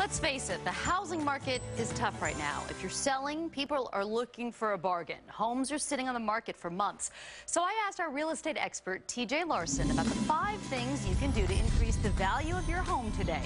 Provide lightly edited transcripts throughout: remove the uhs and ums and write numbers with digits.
Let's face it, the housing market is tough right now. If you're selling, people are looking for a bargain. Homes are sitting on the market for months. So I asked our real estate expert, TJ Larson, about the 5 things you can do to increase the value of your home today.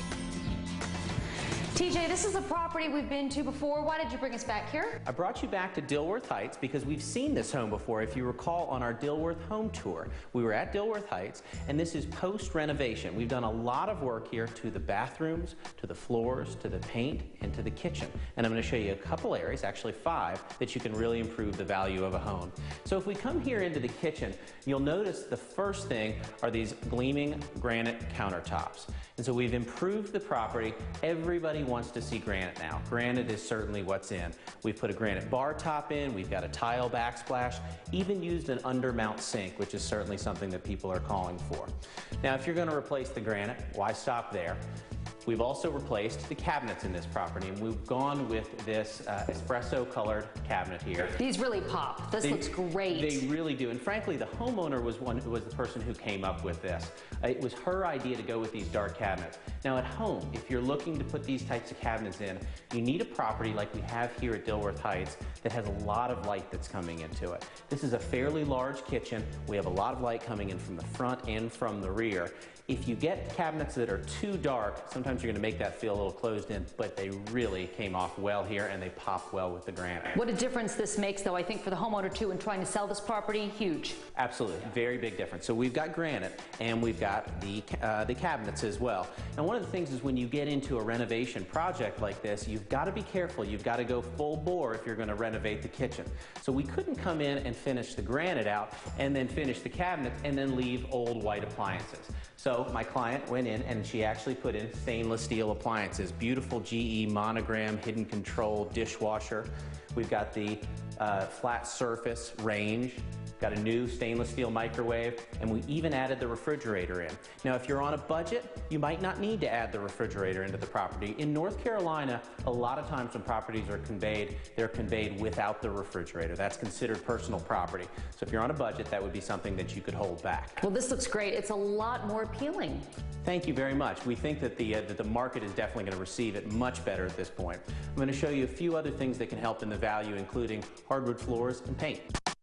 TJ, this is a property we've been to before. Why did you bring us back here? I brought you back to Dilworth Heights because we've seen this home before. If you recall, on our Dilworth home tour, we were at Dilworth Heights, and this is post-renovation. We've done a lot of work here to the bathrooms, to the floors, to the paint, and to the kitchen. And I'm going to show you a couple areas, actually 5, that you can really improve the value of a home. So if we come here into the kitchen, you'll notice the first thing are these gleaming granite countertops. And so we've improved the property. Everybody wants to see granite now. Granite is certainly what's in. We've put a granite bar top in, we've got a tile backsplash, even used an undermount sink, which is certainly something that people are calling for. Now, if you're going to replace the granite, why stop there? We've also replaced the cabinets in this property, and we've gone with this espresso colored cabinet here. These really pop. This looks great. They really do. And frankly, the homeowner was the person who came up with this. It was her idea to go with these dark cabinets. Now at home, if you're looking to put these types of cabinets in, you need a property like we have here at Dilworth Heights that has a lot of light that's coming into it. This is a fairly large kitchen. We have a lot of light coming in from the front and from the rear. If you get cabinets that are too dark, sometimes you're going to make that feel a little closed in, but they really came off well here and they pop well with the granite. What a difference this makes, though, I think, for the homeowner, too, in trying to sell this property. Huge. Absolutely. Very big difference. So we've got granite and we've got the cabinets as well. And one of the things is when you get into a renovation project like this, you've got to be careful. You've got to go full bore if you're going to renovate the kitchen. So we couldn't come in and finish the granite out and then finish the cabinets and then leave old white appliances. So my client went in and she actually put in stainless steel appliances, beautiful GE monogram hidden control dishwasher. We've got the flat surface range, got a new stainless steel microwave, and we even added the refrigerator in. Now, if you're on a budget, you might not need to add the refrigerator into the property. In North Carolina, a lot of times when properties are conveyed, they're conveyed without the refrigerator. That's considered personal property. So if you're on a budget, that would be something that you could hold back. Well, this looks great. It's a lot more appealing. Thank you very much. We think that the market is definitely going to receive it much better at this point. I'm going to show you a few other things that can help in the value, including hardwood floors and paint.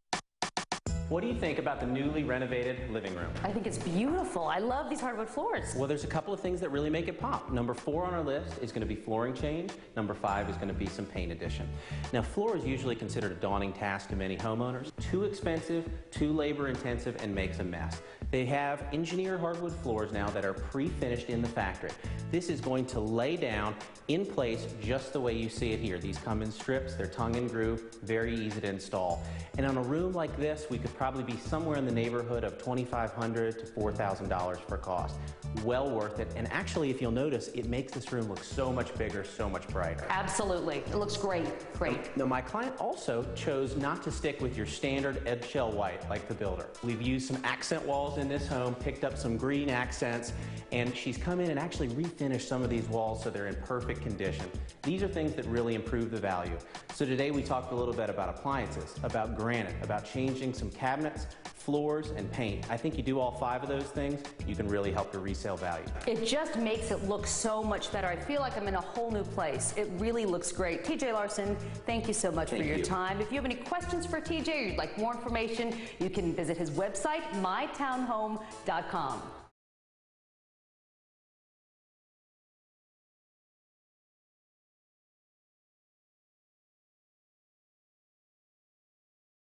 What do you think about the newly renovated living room? I think it's beautiful. I love these hardwood floors. Well, there's a couple of things that really make it pop. Number 4 on our list is going to be flooring change. Number 5 is going to be some paint addition. Now, floor is usually considered a daunting task to many homeowners. Too expensive, too labor intensive, and makes a mess. They have engineered hardwood floors now that are pre-finished in the factory. This is going to lay down in place just the way you see it here. These come in strips, they're tongue and groove, very easy to install. And on a room like this, we could probably be somewhere in the neighborhood of $2,500 to $4,000 for cost. Well worth it. And actually, if you'll notice, it makes this room look so much bigger, so much brighter. Absolutely. It looks great. Great. Now, my client also chose not to stick with your standard eggshell white like the builder. We've used some accent walls in this home, picked up some green accents, and she's come in and actually refinished some of these walls so they're in perfect condition. These are things that really improve the value. So today we talked a little bit about appliances, about granite, about changing some cabinets, floors, and paint. I think you do all 5 of those things, you can really help your resale value. It just makes it look so much better. I feel like I'm in a whole new place. It really looks great. TJ Larson, thank you so much for your time. If you have any questions for TJ or you'd like more information, you can visit his website, mytownhome.com.